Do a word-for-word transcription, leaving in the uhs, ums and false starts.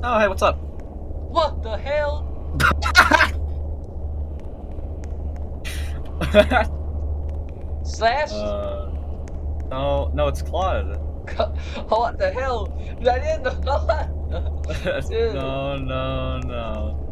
Oh, hey, what's up? What the hell? Slash? uh, no, no, it's Claude. What the hell? I didn't know. Dude. No, no, no.